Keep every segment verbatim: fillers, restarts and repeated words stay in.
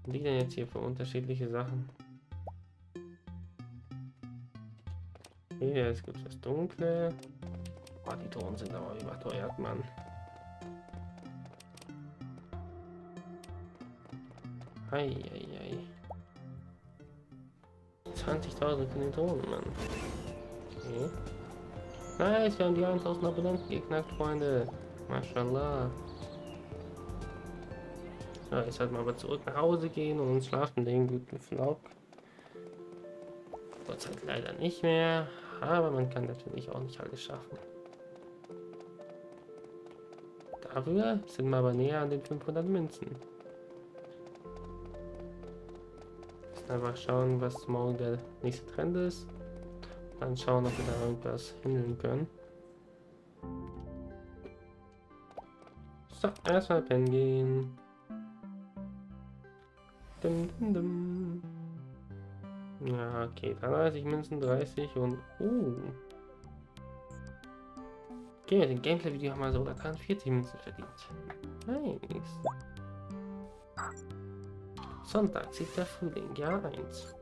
Was liegt denn jetzt hier für unterschiedliche Sachen? Okay, jetzt gibt es das Dunkle. Oh, die Drohnen sind aber überteuert, Mann. Eieiei. zwanzigtausend für den Drohnen, Mann. Okay. Nice, wir haben die tausend Abonnenten geknackt, Freunde. Mashallah. So, jetzt sollten wir aber zurück nach Hause gehen und uns schlafen legen. Guten Flug. Gott sei Dank leider nicht mehr. Aber man kann natürlich auch nicht alles schaffen. Dafür sind wir aber näher an den fünfhundert Münzen. Einfach schauen, was morgen der nächste Trend ist. Dann schauen, ob wir da irgendwas handeln können. So, erstmal pennen gehen. Dum, dum, dum. Ja, okay, dreißig Münzen, dreißig und... Uh. Okay, mit dem Gameplay-Video haben wir sogar dreiundvierzig Münzen verdient. Nice. Sonntag, siebter Frühling, Jahr eins.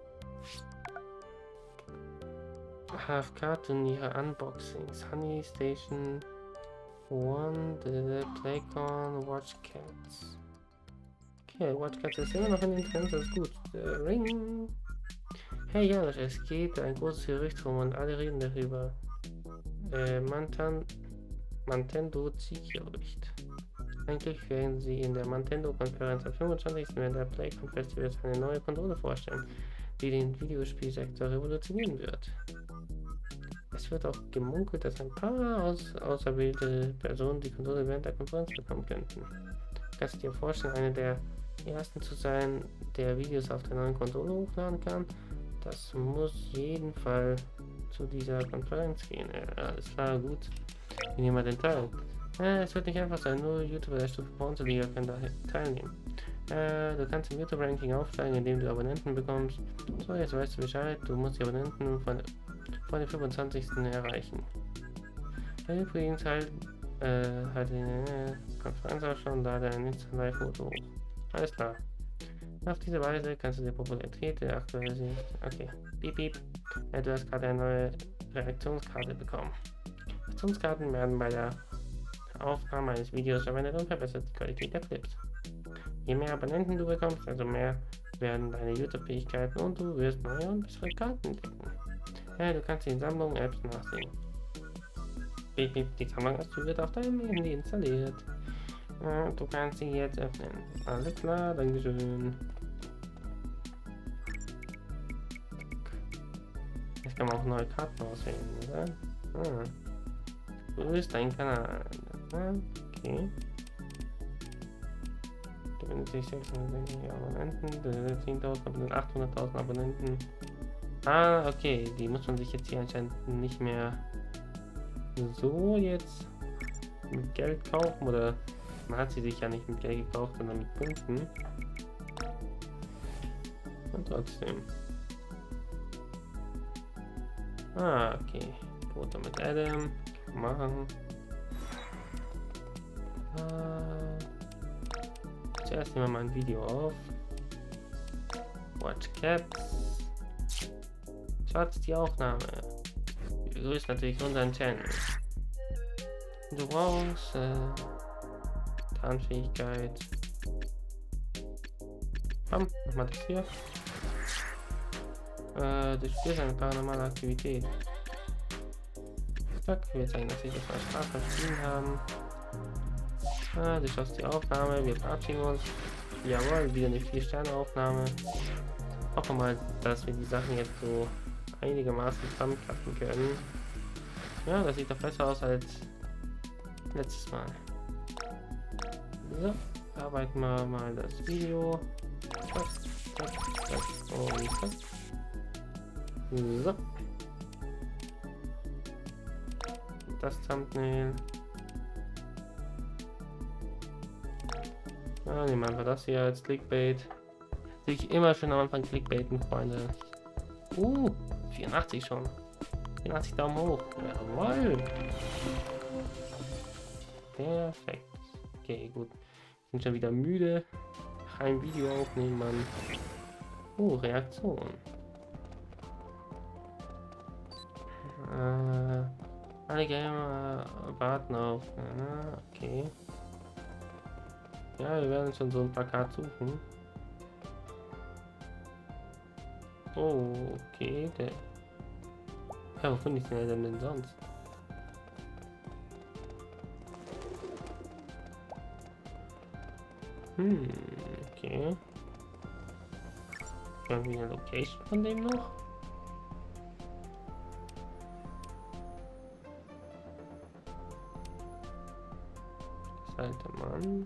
H F K-Turniere, Unboxings, Honey Station One, The Playcon, Watch Cats. Okay, Watch Cats ist immer noch in den Trends, das ist gut. The Ring. Hey Janusz, es geht ein großes Gerücht rum und alle reden darüber. Äh, Mantan, Nintendo Gerücht. Eigentlich werden sie in der Nintendo-Konferenz am fünfundzwanzigsten während der Playcon Festivals eine neue Konsole vorstellen, die den Videospielsektor revolutionieren wird. Es wird auch gemunkelt, dass ein paar aus, auserwählte Personen die Konsole während der Konferenz bekommen könnten. Kannst du dir vorstellen, eine der ersten zu sein, der Videos auf der neuen Konsole hochladen kann? Das muss jeden Fall zu dieser Konferenz gehen. Ja, alles klar, gut. Wir nehmen mal den Teil. Äh, es wird nicht einfach sein, nur YouTuber der Stufe Bronze-Liga können da teilnehmen. Äh, du kannst im YouTube-Ranking aufsteigen, indem du Abonnenten bekommst. So, jetzt weißt du Bescheid, du musst die Abonnenten von, von den fünfundzwanzigsten erreichen. Ja, übrigens halt, äh, halt in der Konferenz auch schon da dein Insta-Live-Foto hoch. Alles klar. Auf diese Weise kannst du die Popularität der aktuellen... Okay, piep piep. Ja, du hast gerade eine neue Reaktionskarte bekommen. Reaktionskarten werden bei der Aufnahme eines Videos verwendet und verbessert die Qualität der Clips. Je mehr Abonnenten du bekommst, also mehr werden deine YouTube-Fähigkeiten und du wirst neue und bessere Karten entdecken. Ja, du kannst die Sammlung Apps nachsehen. Piep piep, die Sammlung Apps wird auf deinem Handy installiert. Ja, du kannst sie jetzt öffnen. Alles klar, dankeschön. Jetzt kann man auch neue Karten auswählen, oder? Ah. Grüß dein Kanal. Okay. Gewinnt sich sechshundertsechzig Abonnenten, zehntausend Abonnenten, achthunderttausend Abonnenten. Ah, okay. Die muss man sich jetzt hier anscheinend nicht mehr so jetzt mit Geld kaufen, oder man hat sie sich ja nicht mit Geld gekauft, sondern mit Punkten. Und trotzdem. Ah, okay. Foto mit Adam. Machen. Äh, zuerst nehmen wir mal ein Video auf. Watch Cats. Schaut die Aufnahme. Wir begrüßen natürlich unseren Channel. Du brauchst äh, Tarnfähigkeit. Komm, mach mal das hier. Äh, du spielst eine paranormale Aktivität. Wir zeigen, dass wir das Spaß verstehen haben. Ah, du schaust die Aufnahme, wir verabschieden uns. Jawohl, wieder eine vier Sterne Aufnahme. Hoffen mal, dass wir die Sachen jetzt so einigermaßen zusammenklappen können. Ja, das sieht doch besser aus als letztes Mal. So, arbeiten wir mal das Video. Zack, zack, zack und zack. So. Das Thumbnail. Ja, nehmen wir einfach das hier als Clickbait. Sich immer schön am Anfang Clickbaiten, Freunde. Uh, vierundachtzig schon. vierundachtzig Daumen hoch. Jawohl. Perfekt. Okay, gut. Sind schon wieder müde. kein Video aufnehmen, Mann. Oh, Reaktion. Äh, alle Gamer warten auf. Ah, okay. Ja, wir werden schon so ein Plakat suchen. Oh, okay. Der ja, wo finde ich den denn, denn sonst? Hm, okay. Irgendwie eine Location von dem noch? Das alte Mann.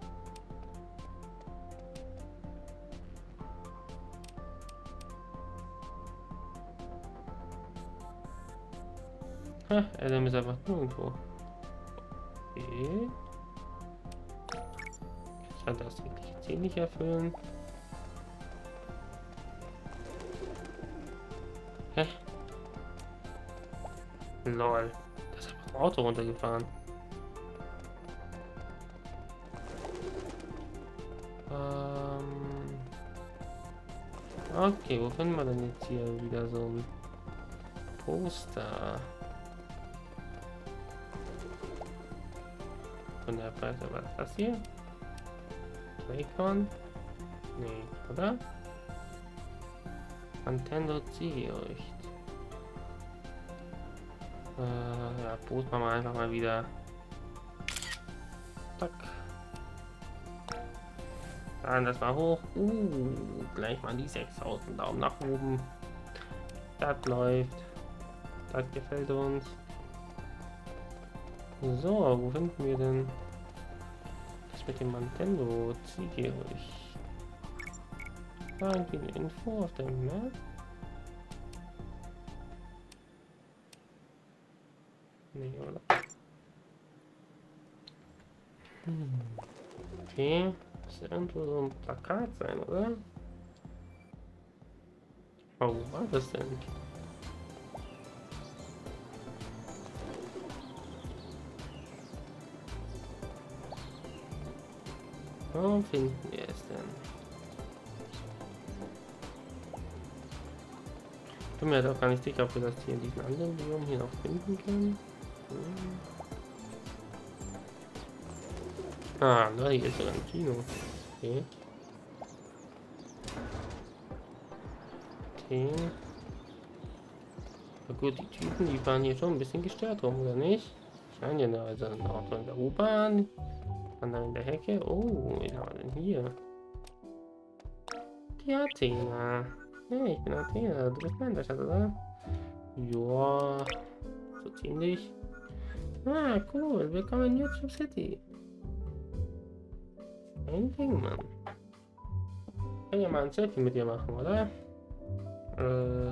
Ha, Adam ist einfach nirgendwo. Okay. Scheint das tägliche Ziel nicht erfüllen. Hä? Lol. Das ist einfach ein Auto runtergefahren. Ähm. Okay, wo finden wir denn jetzt hier wieder so ein Poster? Von der Preise, was ist das hier? Playcon? Nee, oder? Nintendo Zielgericht. Äh, ja, posten wir mal einfach mal wieder. Zack. Dann das war hoch. Uh, gleich mal die sechstausend Daumen nach oben. Das läuft. Das gefällt uns. So, wo finden wir denn das mit dem Nintendo Zielgericht? Da irgendwie eine Info auf dem Map. Nee, oder? Hm. Okay, muss irgendwo so ein Plakat sein, oder? Oh, wo war das denn? Wo finden wir es denn? Ich bin mir halt auch gar nicht sicher, ob wir das hier in diesem anderen Biom hier noch finden können. Hm. Ah, da hier ist sogar ein Kino. Okay. Okay. Na gut, die Typen, die fahren hier schon ein bisschen gestört rum, oder nicht? Scheinen ja noch, also auch in der U-Bahn. Dann in der Hecke. Oh, wen haben wir denn hier? Die Athena. Hey, ich bin Athena. Du bist mein Schatz, oder? Ja, so ziemlich. Ah, cool. Willkommen in YouTube City. Ein Ding, Mann. Ich kann ja mal ein Selfie mit dir machen, oder? Äh.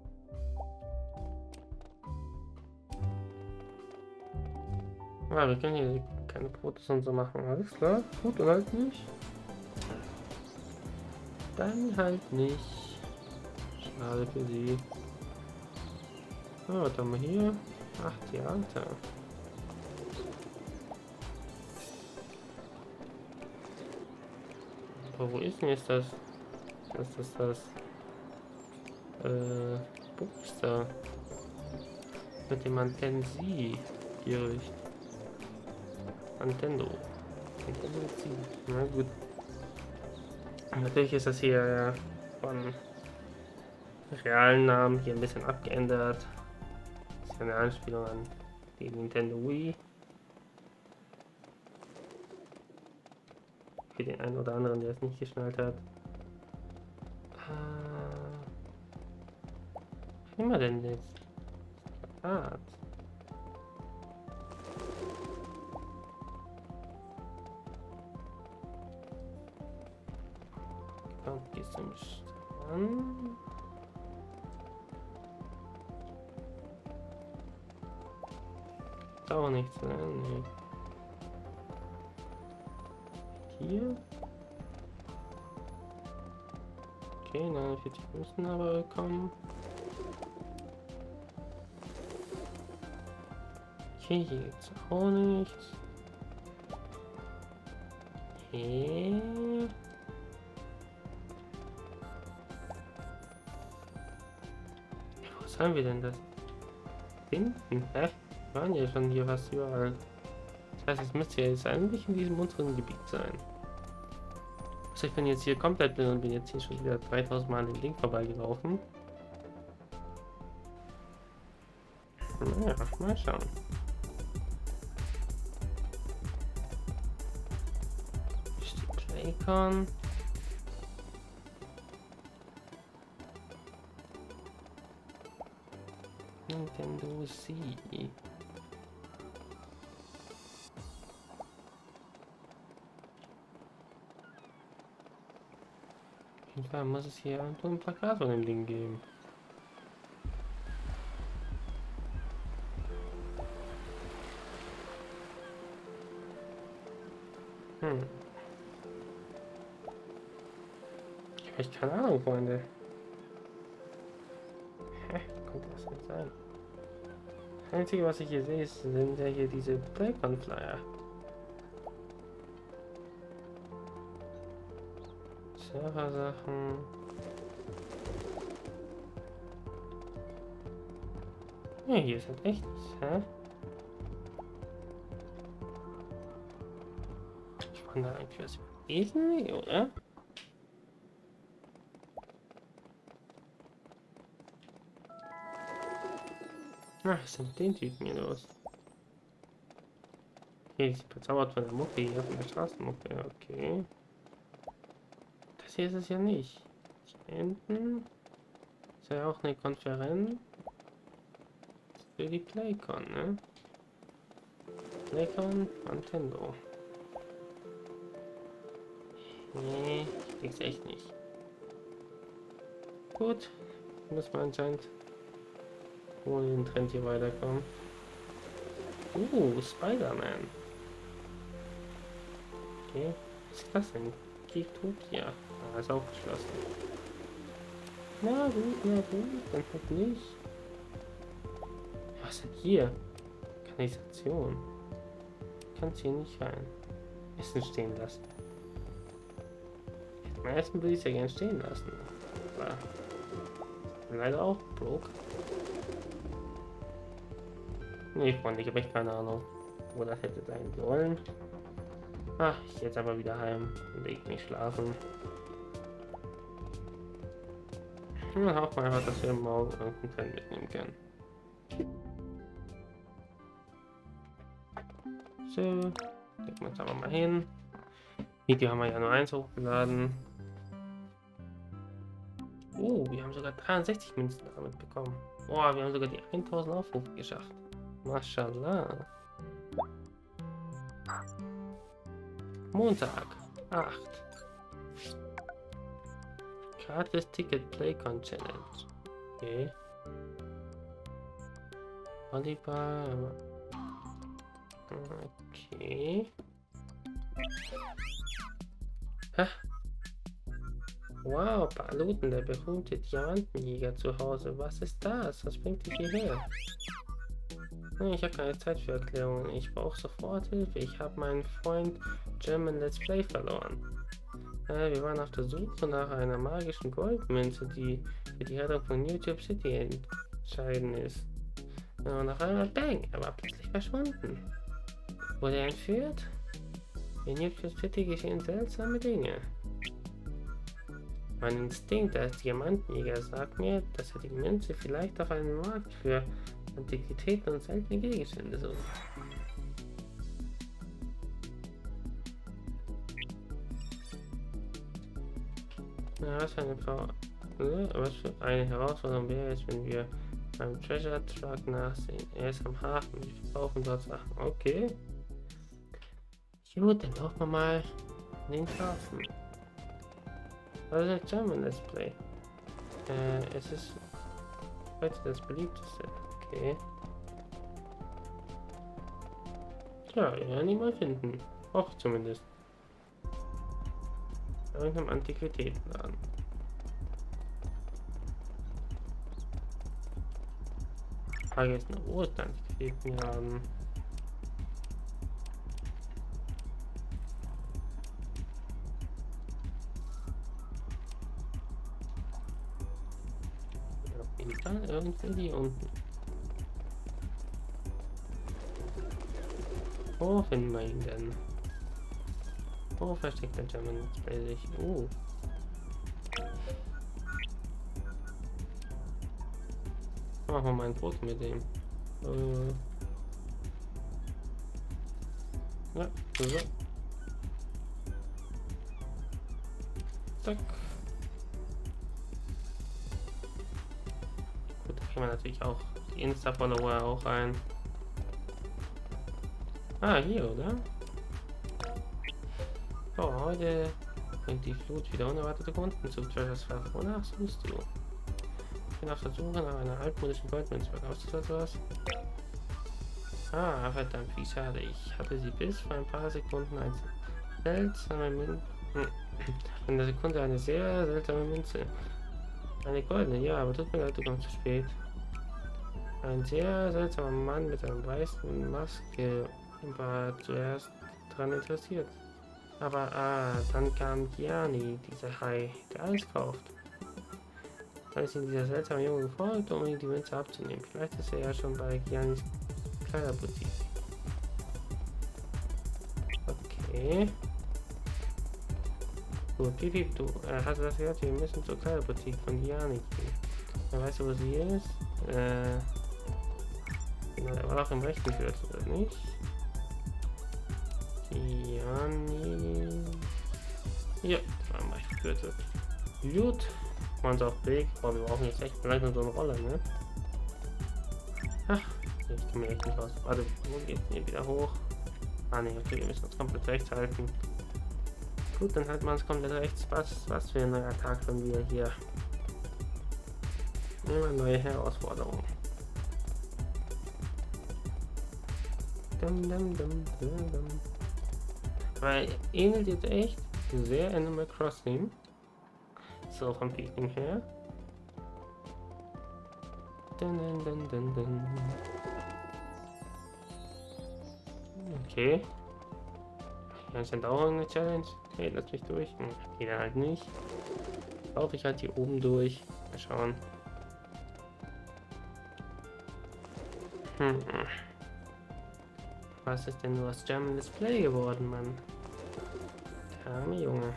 Ah, wir können hier keine Fotos und so machen. Alles klar? Gut, und halt nicht. Dann halt nicht. Schade für sie. Ah, was haben wir hier? Ach, Theater. Aber wo ist denn jetzt das? Was ist das? Äh, Poster. Mit dem Antensi. Hier ist Nintendo. Nintendo Ziel. Na gut. Natürlich ist das hier ja von realen Namen hier ein bisschen abgeändert. Das ist ja eine Anspielung an die Nintendo Wii. Für den einen oder anderen, der es nicht geschnallt hat. Äh, was nehmen wir denn jetzt? Plakat. Kommt bis zum Strand. Ist auch nichts, ne? Nee. Hier. Okay, neunundvierzig müssen aber kommen. Okay, hier gibt's auch nichts. Okay. sollen wir denn das finden? Hä? Wir waren ja schon hier fast überall. Das heißt, es müsste ja jetzt eigentlich in diesem unteren Gebiet sein. Also ich bin jetzt hier komplett blind und bin jetzt hier schon wieder dreitausend Mal an dem Ding vorbeigelaufen. Naja, mal schauen. Hier steht Playcon. Nintendo C. Auf jeden Fall muss es hier irgendwo ein Plakat von dem Ding geben. Hm. Ich habe echt keine Ahnung, Freunde. Hä? Könnte das nicht sein? Das Einzige, was ich hier sehe, ist, sind ja hier diese Playcon-Flyer. Server-Sachen. Ja, hier ist halt echt. Hä? Ich kann da eigentlich was überlesen, oder? Ach, was ist denn mit den Typen hier los? Okay, die ist verzaubert von der Mucke hier, von der Straßenmucke, okay. Das hier ist es ja nicht. Hier hinten ist ja auch eine Konferenz für die Playcon, ne? Playcon, Nintendo. Nee, ich krieg's echt nicht. Gut, müssen wir anscheinend ohne den Trend hier weiterkommen. Uh, Spider-Man. Okay, was ist das denn? Geektopia. Ah, ist auch geschlossen. Na gut, na gut, dann halt nicht. Was ist denn hier? Kanalisation. Kannst hier nicht rein. Essen stehen lassen. Am ersten würde ich es ja gerne stehen lassen. Aber leider auch broke. Nee, Freunde, ich habe echt keine Ahnung, wo das hätte sein sollen. Ach, ich gehe jetzt aber wieder heim und leg mich schlafen. Und dann hoffen wir einfach, dass wir morgen irgendeinen Trend mitnehmen können. So, legen wir uns aber mal hin. Video haben wir ja nur eins hochgeladen. Oh, wir haben sogar dreiundsechzig Münzen damit bekommen. Boah, wir haben sogar die tausend Aufrufe geschafft. Mashallah. Montag, acht. Gratis Ticket Playcon Challenge. Okay. Volleyball. Okay. Ha. Wow, Paluten, der berühmte Diamantenjäger zu Hause. Was ist das? Was bringt dich hierher? Ich habe keine Zeit für Erklärungen. Ich brauche sofort Hilfe. Ich habe meinen Freund German Let's Play verloren. Äh, wir waren auf der Suche nach einer magischen Goldmünze, die für die Rettung von YouTube City entscheidend ist. Und nach einmal Bang, er war plötzlich verschwunden. Wurde er entführt? In YouTube City geschehen seltsame Dinge. Mein Instinkt als Diamantenjäger sagt mir, dass er die Münze vielleicht auf einem Markt für Antiquitäten und seltene Gegenstände sucht. Ja, was für eine Frau. Was für eine Herausforderung wäre es, wenn wir beim Treasure Truck nachsehen. Er ist am Hafen, wir verkaufen dort Sachen. Okay. Gut, dann laufen wir mal in den Hafen. Was ist ein German Let's Play? Äh, es ist heute das beliebteste. Okay. Tja, wir werden ihn mal finden. Auch zumindest. Irgendeinem Antiquitätenladen. Frage ist nur, wo ist der Antiquitätenladen? jeden Fall irgendwie hier unten. Wo finden wir ihn denn? Wo versteckt der German Display sich? Uh. Machen wir mal ein Foto mit dem. Äh. Ja, so. Zack. Gut, da kann man natürlich auch die Insta-Follower auch rein. Ah, hier, oder? Oh, heute bringt die Flut wieder unerwartete Kunden zu Treasures Fair. Wonach suchst du? Ich bin auf der Suche nach einer altmodischen Goldmünze. Verkaufst du etwas? Ah, verdammt, wie schade. Ich hatte sie bis vor ein paar Sekunden als seltsame Münze. In der Sekunde eine sehr seltsame Münze. Eine goldene, ja, aber tut mir leid, du kommst zu spät. Ein sehr seltsamer Mann mit einer weißen Maske war zuerst daran interessiert. Aber ah, dann kam Gianni, dieser Hai, der alles kauft. Als ihm dieser seltsame Junge gefolgt, um ihm die Münze abzunehmen. Vielleicht ist er ja schon bei Giannis Kleiderboutique. Okay. Gut, Pipi, du äh, hast das gehört, wir müssen zur Kleiderboutique von Gianni gehen. Wer weiß, wo sie ist? Äh, na, er war auch im rechten Gürtel, oder nicht? Gianni. Ja, das war im rechten Gürtel. Gut. Man ist auf Weg. Boah, wir brauchen jetzt echt vielleicht nur so eine Rolle, ne? Ach, ich komme echt nicht raus. Warte, wo geht's denn hier wieder hoch? Ah ne, okay, wir müssen uns komplett rechts halten. Gut, dann halten wir uns komplett rechts. Was, was für ein neuer Tag von wir hier. Immer neue Herausforderungen. Dum, dum, dum, dum, dum. Weil ähnelt jetzt echt sehr Animal Crossing. So vom Feeling her. Dun, dun, dun, dun, dun. Okay. Anscheinend auch eine Challenge. Okay, lass mich durch. Hm, geht dann halt nicht. Laufe ich halt hier oben durch. Mal schauen. Hm. Was ist denn nur aus German Display geworden, Mann? Der arme Junge.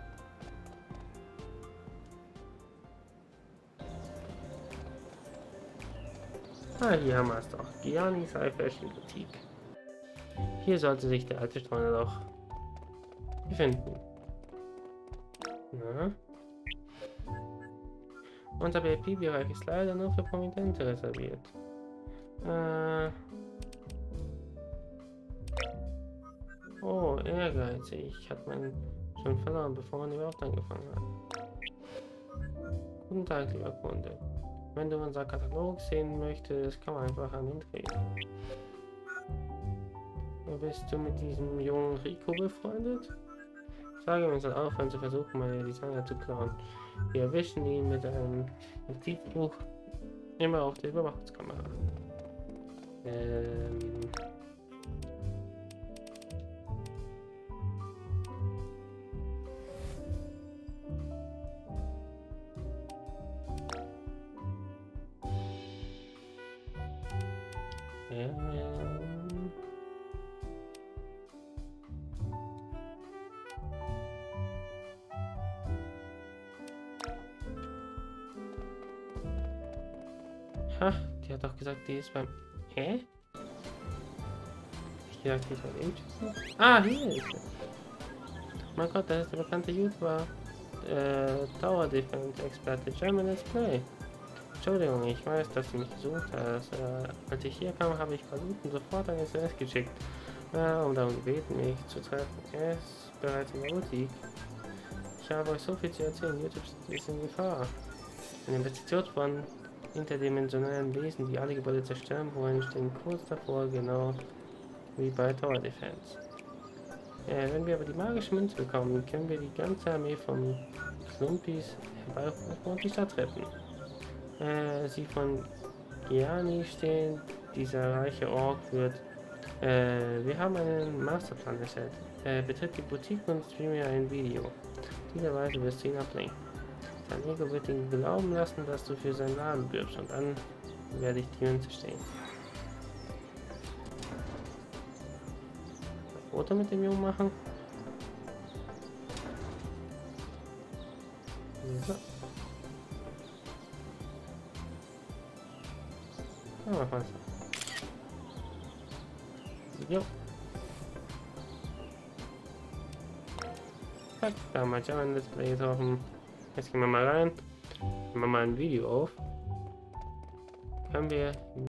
Ah, hier haben wir es doch. Giannis High Fashion Boutique. Hier sollte sich der alte Streuner doch befinden. Na? Unser V I P-Bereich ist leider nur für Prominente reserviert. Äh oh, ehrgeizig. Hat man schon verloren, bevor man überhaupt angefangen hat. Guten Tag, lieber Kunde. Wenn du unser Katalog sehen möchtest, kann man einfach an ihn drehen. Bist du mit diesem jungen Rico befreundet? Sage uns dann aufhören zu versuchen, meine Designer zu klauen. Wir erwischen ihn mit einem Notizbuch immer auf der Überwachungskamera. Ähm... Ähm... Ha, die hat doch gesagt, die ist beim... Hä? Ich dachte, die ist beim Imchisen. Ah, hier ist sie. Mein Gott, das ist der bekannte YouTuber. Äh, Tower Defense Experte German Let's Play. Entschuldigung, ich weiß, dass du mich gesucht hast. Äh, als ich hier kam, habe ich versucht und sofort ein S M S geschickt, äh, um darum gebeten, mich zu treffen. Er ist bereits in der Boutique. Ich habe euch so viel zu erzählen. YouTube ist in Gefahr. Eine Investition von interdimensionalen Wesen, die alle Gebäude zerstören wollen, stehen kurz davor, genau wie bei Tower Defense. Äh, wenn wir aber die magische Münze bekommen, können wir die ganze Armee von Klumpis herbeirufen und die Stadt retten. Äh, sie von Gianni stehen, dieser reiche Ork wird. Äh, wir haben einen Masterplan erstellt. Äh, betritt die Boutique und streame ein Video. Dieser Weise wirst du ihn ablenken. Dein Ego wird ihn glauben lassen, dass du für seinen Laden wirbst und dann werde ich die Münze stehen. Ein Foto mit dem Jungen machen. So. Ja, mach was. Jo. Zack, da mal ja ein Display ist offen. Jetzt gehen wir mal rein. Nehmen wir mal ein Video auf. Können wir